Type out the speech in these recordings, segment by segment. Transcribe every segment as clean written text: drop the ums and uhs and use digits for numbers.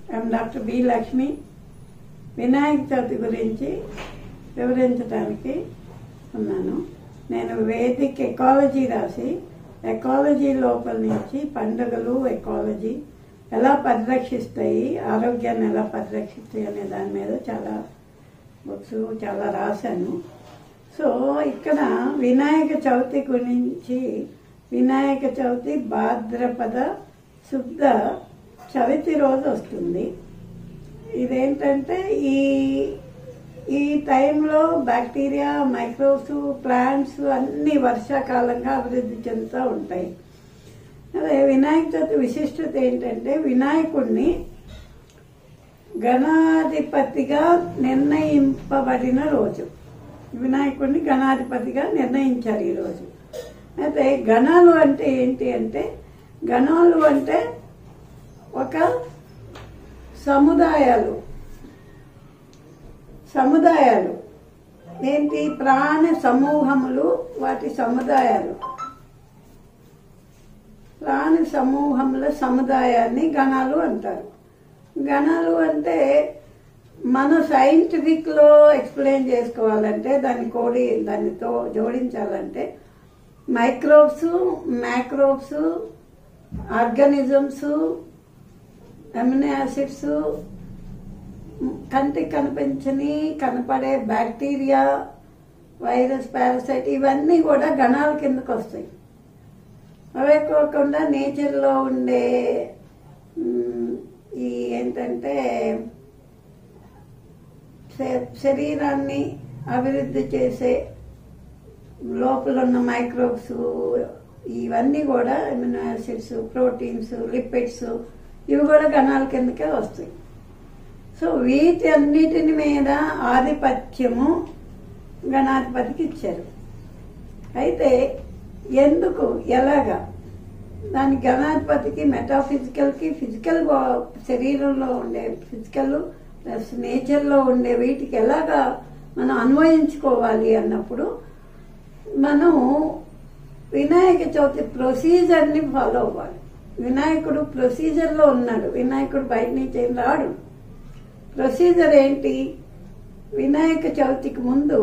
I'm doctor B Lakshmi. Vinayaka Chavithi గురించి వివరించడానికి ఉన్నాను. నేను వేదిక్ ఎకాలజీ రాసి ఎకాలజీ లోపల నుంచి పండుగలు ఎకాలజీ ఎలా పరిరక్షిస్తాయి, ఆరోగ్యాన్ని ఎలా పరిరక్షిస్తాయి అనే దాని మీద చాలా బుక్స్ చాలా రాశాను. సో ఇక్కడ వినాయక చవితి గురించి, వినాయక చవితి భాద్రపద శుద్ధ చవితి రోజు వస్తుంది. ఇదేంటంటే ఈ టైంలో బ్యాక్టీరియా, మైక్రోబ్స్, ప్లాంట్స్ అన్ని వర్షాకాలంగా అభివృద్ధి చెందుతూ ఉంటాయి. అదే వినాయక చవితి విశిష్టత ఏంటంటే వినాయకుడిని గణాధిపతిగా నిర్ణయింపబడిన రోజు. వినాయకుడిని గణాధిపతిగా నిర్ణయించారు ఈరోజు. అయితే గణాలు అంటే ఏంటి అంటే, గణాలు అంటే ఒక సముదాయాలు ఏంటి, ప్రాణ సమూహములు, వాటి సముదాయాలు, ప్రాణ సమూహముల సముదాయాన్ని గణాలు అంటారు. గణాలు అంటే మన సైంటిఫిక్ లో ఎక్స్ప్లెయిన్ చేసుకోవాలంటే దానితో జోడించాలంటే microbes, macrobes, organisms, amino acids, కంటికి కనిపించని కనపడే బ్యాక్టీరియా, వైరస్, పారాసైట్ ఇవన్నీ కూడా గణాల కిందకు వస్తాయి. అవే కాకుండా నేచర్లో ఉండే ఈ ఏంటంటే శరీరాన్ని అభివృద్ధి చేసే లోపల ఉన్న మైక్రోబ్స్ ఇవన్నీ కూడా అమినో యాసిడ్స్, ప్రోటీన్స్, లిపిడ్స్ ఇవి కూడా గణాల కిందకే వస్తాయి. సో వీటి అన్నిటిని మీద ఆధిపత్యము గణాధిపతికి ఇచ్చారు. అయితే ఎందుకు, ఎలాగా, దాని గణాధిపతికి మెటాఫిజికల్కి, ఫిజికల్ శరీరంలో ఉండే ఫిజికల్ ప్లస్ నేచర్లో ఉండే వీటికి ఎలాగా మనం అన్వయించుకోవాలి అన్నప్పుడు మనం వినాయక చవితి ప్రొసీజర్ని ఫాలో అవ్వాలి. వినాయకుడు ప్రొసీజర్లో ఉన్నాడు, వినాయకుడు బయట నుంచి ఏం రాడు. ప్రొసీజర్ ఏంటి, వినాయక చవితికి ముందు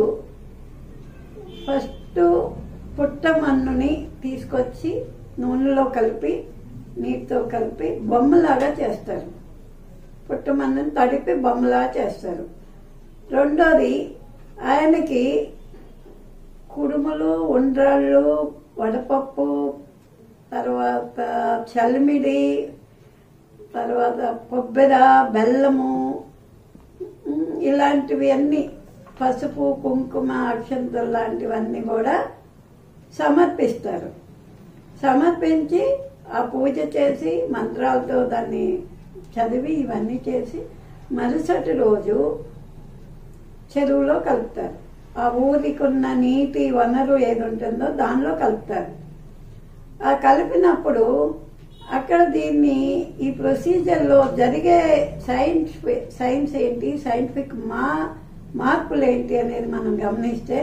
ఫస్ట్ పుట్టమన్నుని తీసుకొచ్చి నూనెలో కలిపి, నీటితో కలిపి బొమ్మలాగా చేస్తారు. పుట్టమన్నుని తడిపి బొమ్మలాగా చేస్తారు. రెండోది, ఆయనకి కుడుములు, ఉండ్రాళ్ళు, వడపప్పు, తర్వాత చల్మిడి, తర్వాత కొబ్బెర, బెల్లము ఇలాంటివి అన్నీ, పసుపు, కుంకుమ, అక్షంతలు లాంటివన్నీ కూడా సమర్పిస్తారు. సమర్పించి ఆ పూజ చేసి మంత్రాలతో దాన్ని చదివి ఇవన్నీ చేసి మరుసటి రోజు చెరువులో కలుపుతారు. ఆ ఊరికి ఉన్న నీటి వనరు ఏది ఉంటుందో దానిలో కలుపుతారు. ఆ కలిపినప్పుడు అక్కడ దీన్ని ఈ ప్రొసీజర్లో జరిగే సైన్స్ ఏంటి, సైంటిఫిక్ మార్పులు ఏంటి అనేది మనం గమనిస్తే,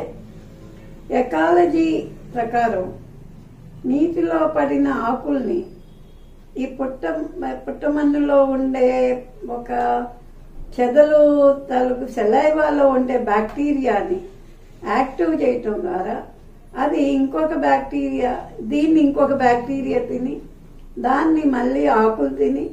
ఎకాలజీ ప్రకారం నీటిలో పడిన ఆకుల్ని ఈ పుట్టమన్నులో ఉండే ఒక చెదలు తలుపు సెలైవాలో ఉండే బ్యాక్టీరియాని యాక్టివ్ చేయటం ద్వారా అది ఇంకొక బ్యాక్టీరియా, దీన్ని ఇంకొక బ్యాక్టీరియా తిని దాన్ని మళ్ళీ ఆకులు తిని,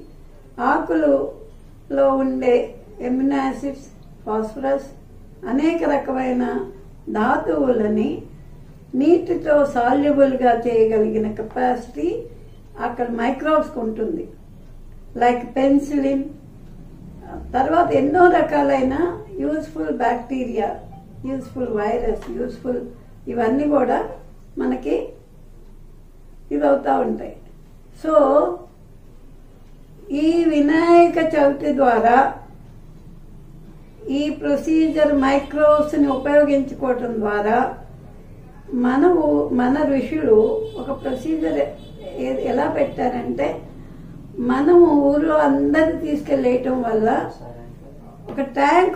ఆకులలో ఉండే ఎమినో యాసిడ్స్, ఫాస్ఫరస్, అనేక రకమైన ధాతువులని నీటితో సాల్యుబుల్గా చేయగలిగిన కెపాసిటీ అక్కడ మైక్రోబ్స్కి ఉంటుంది. లైక్ పెన్సిలిన్, తర్వాత ఎన్నో రకాలైన useful bacteria, useful virus, useful ఇవన్నీ కూడా మనకి ఇదవుతూ ఉంటాయి. సో ఈ వినాయక చవితి ద్వారా ఈ ప్రొసీజర్ మైక్రోబ్స్ని ఉపయోగించుకోవటం ద్వారా మన ఋషులు ఒక ప్రొసీజర్ ఎలా పెట్టారంటే, మనము ఊర్లో అందరు తీసుకెళ్ళేయటం వల్ల ఒక ట్యాంక్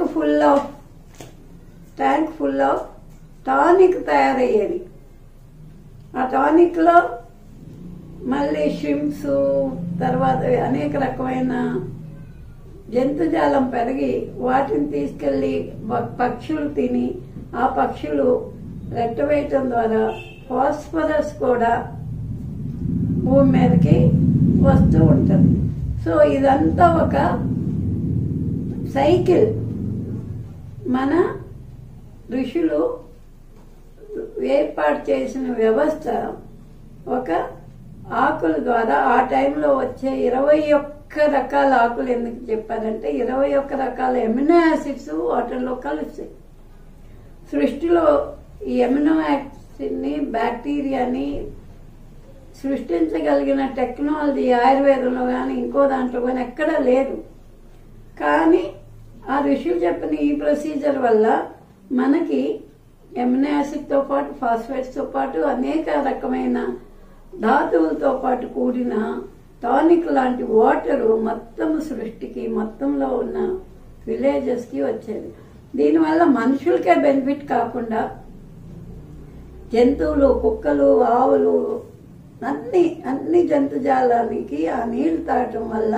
ఫుల్ ఆఫ్ టానిక్ తయారయ్యేది. ఆ టానిక్ లో మళ్ళీ షిమ్స్, తర్వాత అనేక రకమైన జంతుజాలం పెరిగి వాటిని తీసుకెళ్లి పక్షులు తిని ఆ పక్షులు రెట్టవేయటం ద్వారా ఫాస్ఫరస్ కూడా భూమి మీదకి వస్తూ ఉంటుంది. సో ఇదంతా ఒక సైకిల్. మన ఋషులు ఏర్పాటు చేసిన వ్యవస్థ ఒక ఆకుల ద్వారా ఆ టైంలో వచ్చే 21 రకాల ఆకులు ఎందుకు చెప్పారంటే 21 రకాల ఎమినో యాసిడ్స్ వాటర్లో కలుస్తాయి. సృష్టిలో ఈ ఎమినో యాసిడ్ని బ్యాక్టీరియాని సృష్టించగలిగిన టెక్నాలజీ ఆయుర్వేదంలో కానీ ఇంకో దాంట్లో కానీ ఎక్కడా లేదు. కానీ ఆ ఋషులు చెప్పిన ఈ ప్రొసీజర్ వల్ల మనకి ఎమినో యాసిడ్తో పాటు ఫాస్ఫేట్స్తో పాటు అనేక రకమైన ధాతువులతో పాటు కూడిన టానిక్ లాంటి వాటరు మొత్తం సృష్టికి మొత్తంలో ఉన్న విలేజెస్కి వచ్చేది. దీనివల్ల మనుషులకే బెనిఫిట్ కాకుండా జంతువులు, కుక్కలు, ఆవులు అన్ని జంతుజాలానికి ఆ నీళ్లు తాగటం వల్ల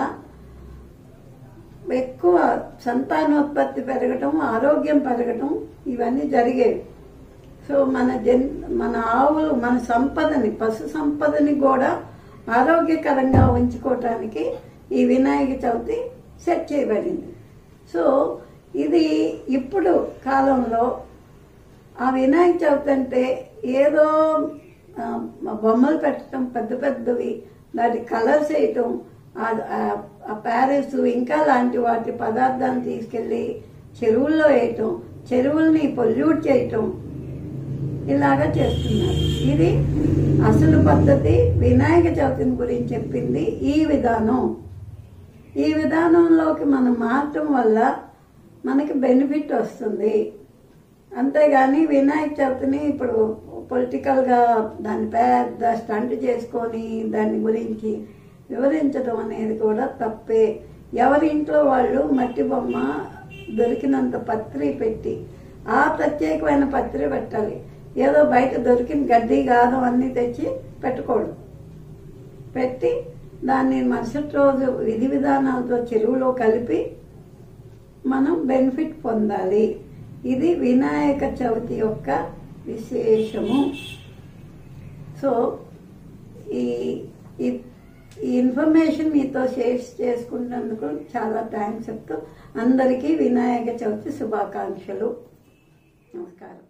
ఎక్కువ సంతానోత్పత్తి పెరగటం, ఆరోగ్యం పెరగటం ఇవన్నీ జరిగేవి. సో మన ఆవులు మన సంపదని, పశు సంపదని కూడా ఆరోగ్యకరంగా ఉంచుకోవటానికి ఈ వినాయక చవితి సెట్ చేయబడింది. సో ఇది ఇప్పుడు కాలంలో ఆ వినాయక చవితి అంటే ఏదో బొమ్మలు పెట్టడం, పెద్ద పెద్దవి, దాటి కలర్స్ వేయటం, ఆ ప్యారెట్స్ ఇంకా లాంటి వాటి పదార్థాన్ని తీసుకెళ్లి చెరువుల్లో వేయటం, చెరువుల్ని పొల్యూట్ చేయటం, ఇలాగా చేస్తున్నారు. ఇది అసలు పద్ధతి. వినాయక చవితిని గురించి చెప్పింది ఈ విధానం. ఈ విధానంలోకి మనం మారటం వల్ల మనకి బెనిఫిట్ వస్తుంది. అంతేగాని వినాయక చవితిని ఇప్పుడు పొలిటికల్గా దాన్ని పెద్ద స్టంట్ చేసుకొని దాని గురించి వివరించడం అనేది కూడా తప్పే. ఎవరి ఇంట్లో వాళ్ళు మట్టి బొమ్మ దొరికినంత పత్రి పెట్టి ఆ ప్రత్యేకమైన పత్రి పెట్టాలి. ఏదో బయట దొరికిన గడ్డి గాదం అన్నీ తెచ్చి పెట్టకూడదు. పెట్టి దాన్ని మరుసటి రోజు విధి విధానాలతో చెరువులో కలిపి మనం బెనిఫిట్ పొందాలి. ఇది వినాయక చవితి యొక్క విశేషము. సో ఈ ఇన్ఫర్మేషన్ మీతో షేర్ చేసుకున్నందుకు చాలా థ్యాంక్స్ చెప్తూ అందరికీ వినాయక చవితి శుభాకాంక్షలు. నమస్కారం.